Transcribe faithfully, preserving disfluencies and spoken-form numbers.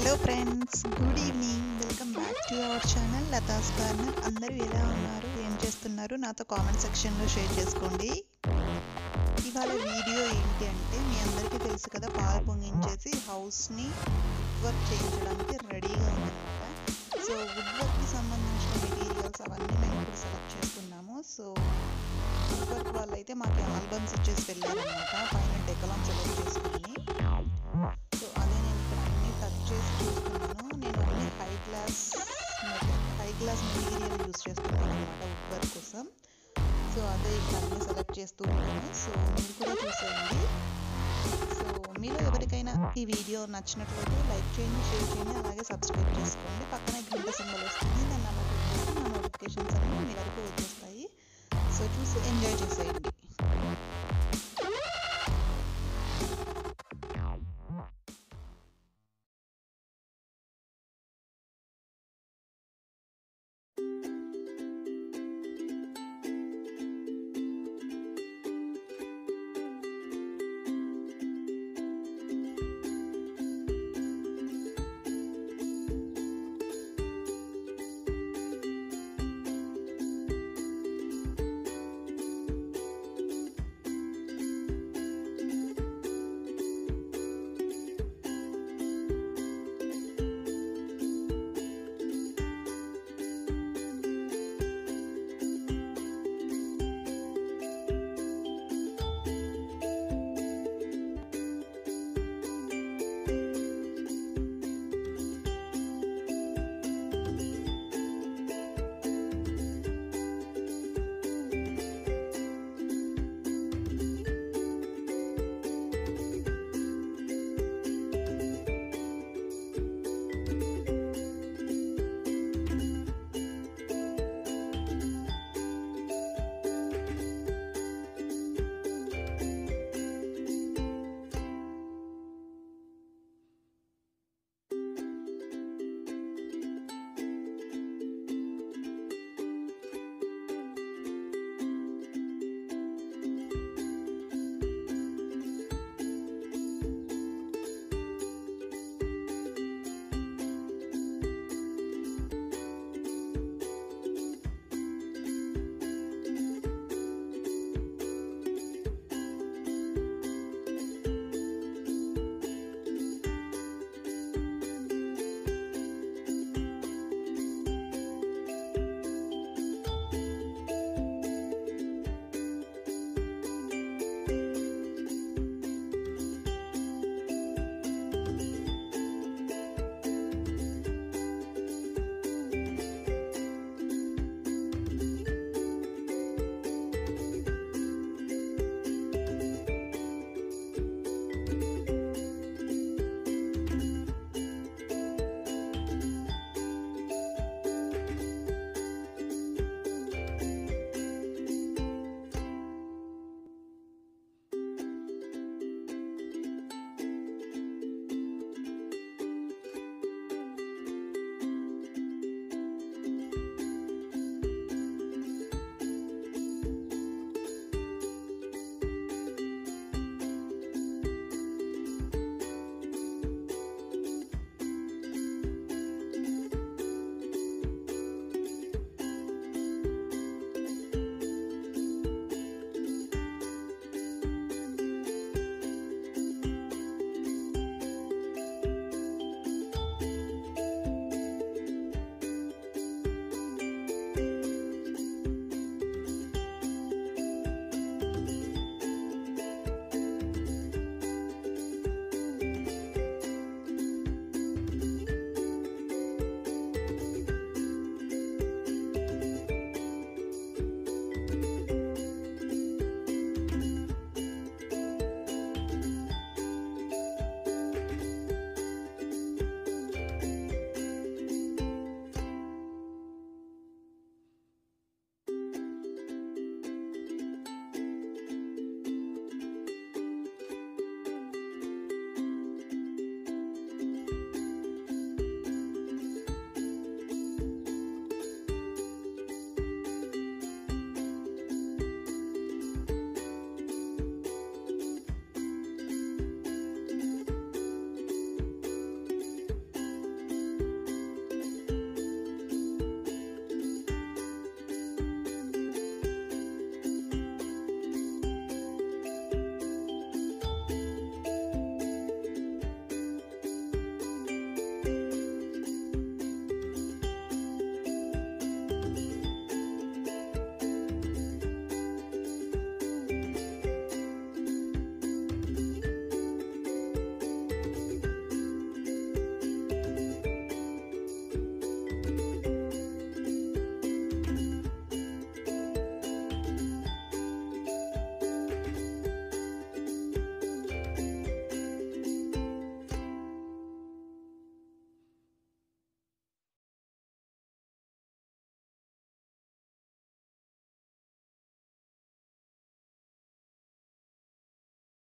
Hello friends, good evening. Welcome back to our channel Latha's corner. అందరూ ఎలా ఉన్నారు, ఏం చేస్తున్నారు, నాతో కామెంట్ సెక్షన్లో షేర్ చేసుకోండి. ఇవాళ వీడియో ఏంటి అంటే, మీ అందరికీ తెలుసు కదా, పాలు పొంగించేసి హౌస్ని వుడ్ వర్క్ చేయించడానికి రెడీగా ఉందన్నమాట. సో వుడ్ వర్క్కి సంబంధించిన మెటీరియల్స్ అవన్నీ మేము ఇప్పుడు సెలెక్ట్ చేసుకున్నాము. సో వుడ్ వర్క్ వాళ్ళైతే మాకు ఆల్బమ్స్ ఇచ్చేసి వెళ్ళారనమాట, పైన డెకలాం సెలెక్ట్ చేసుకుని. సో అదే నేను ఇక్కడ అన్నీ టచ్ చేసి చూస్తున్నాను. నేను అన్ని high glass high glass material use చేస్తున్నాను అనమాట వుడ్ వర్క్ కోసం. సో అదే ఇక్కడ అన్నీ సెలెక్ట్ చేస్తూ ఉంటాను. సో మీరు కూడా చూసేయండి. సో మీలో ఎవరికైనా ఈ వీడియో నచ్చినట్లయితే లైక్ చేయండి, షేర్ చేయండి, అలాగే సబ్స్క్రైబ్ చేసుకోండి. పక్కనే గంట సింబల్ వస్తుంది, దాన్ని అలా క్లిక్ చేస్తే నా నోటిఫికేషన్స్ అన్నీ మీ వరకు వచ్చేస్తాయి. సో చూసి ఎంజాయ్ చేసేయండి.